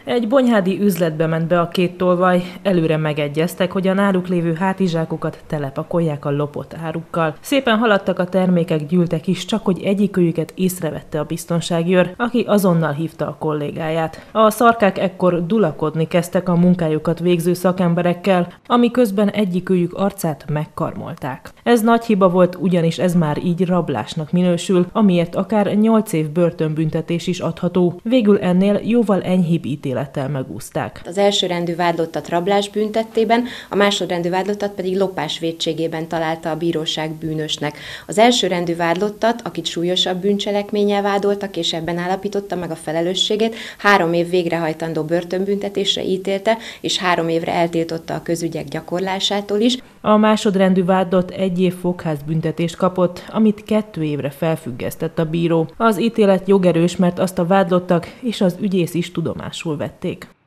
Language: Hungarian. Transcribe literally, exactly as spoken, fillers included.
Egy bonyhádi üzletbe ment be a két tolvaj, előre megegyeztek, hogy a náluk lévő hátizsákokat telepakolják a lopott árukkal. Szépen haladtak a termékek, gyűltek is, csak hogy egyikőjüket észrevette a biztonsági őr, aki azonnal hívta a kollégáját. A szarkák ekkor dulakodni kezdtek a munkájukat végző szakemberekkel, amiközben egyikőjük arcát megkarmolták. Ez nagy hiba volt, ugyanis ez már így rablásnak minősül, amiért akár nyolc év börtönbüntetés is adható. Végül ennél jóval enyhébb ítélettel megúszták. Az elsőrendű vádlottat rablás büntettében, a másodrendű vádlottat pedig lopás vétségében találta a bíróság bűnösnek. Az elsőrendű vádlottat, akit súlyosabb bűncselekménnyel vádoltak, és ebben állapította meg a felelősségét, három év végrehajtandó börtönbüntetésre ítélte, és három évre eltiltotta a közügyek gyakorlásától is. A másodrendű vádlott egy év fogházbüntetést kapott, amit kettő évre felfüggesztett a bíró. Az ítélet jogerős, mert azt a vádlottak és az ügyész is tudomásul vették.